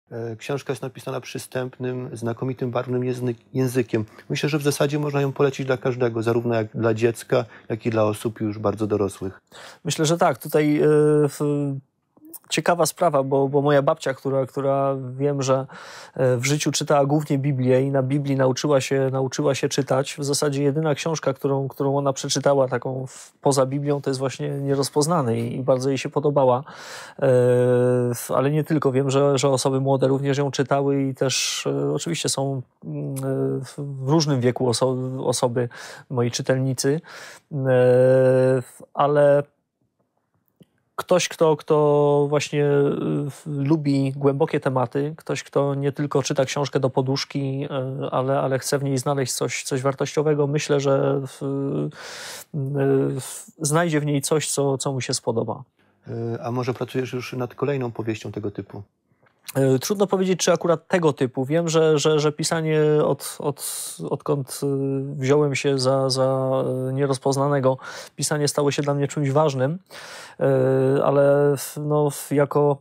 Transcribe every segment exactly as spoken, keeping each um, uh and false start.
Książka jest napisana przystępnym, znakomitym, barwnym językiem. Myślę, że w zasadzie można ją polecić dla każdego, zarówno jak dla dziecka, jak i dla osób już bardzo dorosłych. Myślę, że tak. Tutaj yy, ciekawa sprawa, bo, bo moja babcia, która, która wiem, że w życiu czytała głównie Biblię i na Biblii nauczyła się, nauczyła się czytać. W zasadzie jedyna książka, którą, którą ona przeczytała taką w, poza Biblią, to jest właśnie Nierozpoznany i, i bardzo jej się podobała. E, ale nie tylko. Wiem, że, że osoby młode również ją czytały i też e, oczywiście są e, w różnym wieku oso osoby, moi czytelnicy. E, ale Ktoś, kto, kto właśnie lubi głębokie tematy, ktoś, kto nie tylko czyta książkę do poduszki, ale, ale chce w niej znaleźć coś, coś wartościowego, myślę, że w, w, znajdzie w niej coś, co, co mu się spodoba. A może pracujesz już nad kolejną powieścią tego typu? Trudno powiedzieć, czy akurat tego typu. Wiem, że, że, że pisanie od, od, odkąd wziąłem się za, za Nierozpoznanego, pisanie stało się dla mnie czymś ważnym, ale no, jako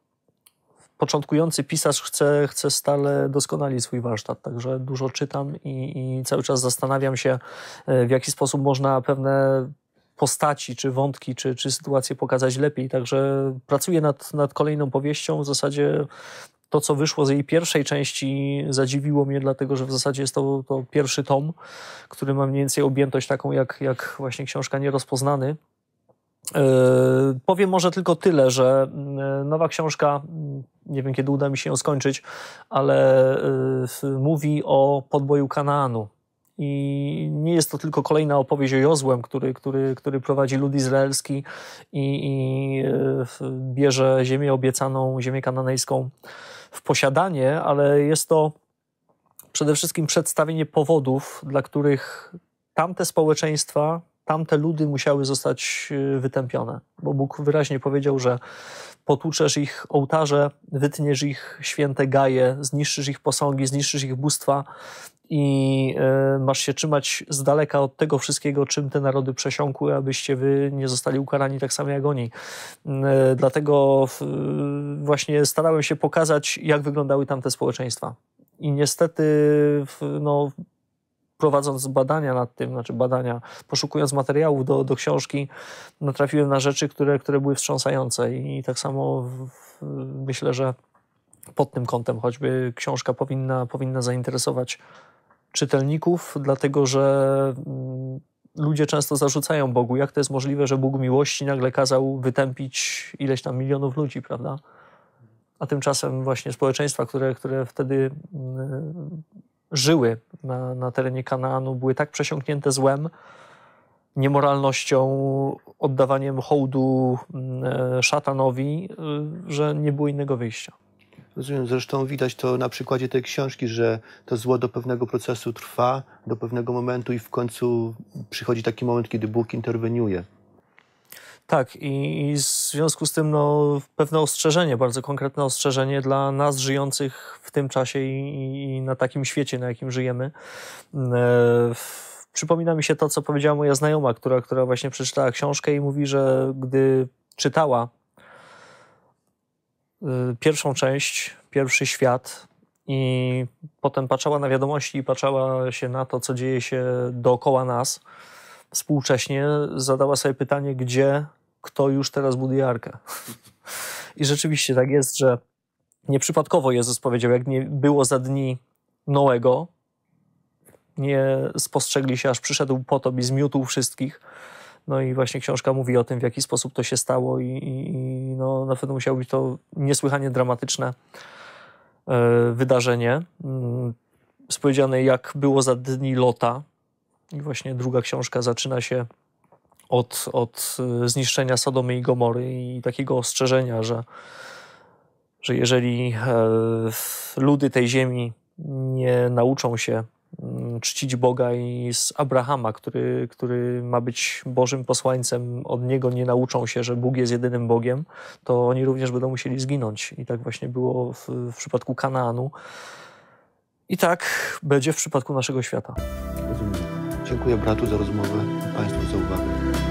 początkujący pisarz chcę, chcę stale doskonalić swój warsztat, także dużo czytam i, i cały czas zastanawiam się, w jaki sposób można pewne postaci, czy wątki, czy, czy sytuacje pokazać lepiej. Także pracuję nad, nad kolejną powieścią. W zasadzie to, co wyszło z jej pierwszej części, zadziwiło mnie, dlatego że w zasadzie jest to, to pierwszy tom, który ma mniej więcej objętość taką, jak, jak właśnie książka Nierozpoznany. Yy, powiem może tylko tyle, że nowa książka, nie wiem kiedy uda mi się ją skończyć, ale yy, mówi o podboju Kanaanu. I nie jest to tylko kolejna opowieść o Jozłem, który, który, który prowadzi lud izraelski i, i bierze ziemię obiecaną, ziemię kananejską w posiadanie, ale jest to przede wszystkim przedstawienie powodów, dla których tamte społeczeństwa, tamte ludy musiały zostać wytępione. Bo Bóg wyraźnie powiedział, że potłuczesz ich ołtarze, wytniesz ich święte gaje, zniszczysz ich posągi, zniszczysz ich bóstwa i y, masz się trzymać z daleka od tego wszystkiego, czym te narody przesiąkły, abyście wy nie zostali ukarani tak samo jak oni. Y, dlatego y, właśnie starałem się pokazać, jak wyglądały tamte społeczeństwa. I niestety no, prowadząc badania nad tym, znaczy badania, poszukując materiałów do, do książki, natrafiłem na rzeczy, które, które były wstrząsające i tak samo w, w, myślę, że pod tym kątem choćby książka powinna, powinna zainteresować czytelników, dlatego że mm, ludzie często zarzucają Bogu, jak to jest możliwe, że Bóg miłości nagle kazał wytępić ileś tam milionów ludzi, prawda? A tymczasem właśnie społeczeństwa, które, które wtedy mm, żyły na, na terenie Kanaanu, były tak przesiąknięte złem, niemoralnością, oddawaniem hołdu mm, szatanowi, y, że nie było innego wyjścia. Rozumiem, zresztą widać to na przykładzie tej książki, że to zło do pewnego procesu trwa, do pewnego momentu i w końcu przychodzi taki moment, kiedy Bóg interweniuje. Tak, i w związku z tym no, pewne ostrzeżenie, bardzo konkretne ostrzeżenie dla nas żyjących w tym czasie i, i na takim świecie, na jakim żyjemy. E, przypomina mi się to, co powiedziała moja znajoma, która, która właśnie przeczytała książkę i mówi, że gdy czytała y, pierwszą część, pierwszy świat i potem patrzała na wiadomości i patrzała się na to, co dzieje się dookoła nas, współcześnie zadała sobie pytanie, gdzie, kto już teraz buduje arkę. I rzeczywiście tak jest, że nieprzypadkowo Jezus powiedział, jak nie było za dni Noego, nie spostrzegli się, aż przyszedł potop i zmiótł wszystkich. No i właśnie książka mówi o tym, w jaki sposób to się stało i, i no, na pewno musiało być to niesłychanie dramatyczne e, wydarzenie. Spowiedziane, jak było za dni Lota. I właśnie druga książka zaczyna się od, od zniszczenia Sodomy i Gomory i takiego ostrzeżenia, że, że jeżeli e, ludy tej ziemi nie nauczą się czcić Boga i z Abrahama, który, który ma być Bożym posłańcem, od niego nie nauczą się, że Bóg jest jedynym Bogiem, to oni również będą musieli zginąć. I tak właśnie było w, w przypadku Kanaanu. I tak będzie w przypadku naszego świata. Rozumiem. Dziękuję bratu za rozmowę, Państwu za uwagę.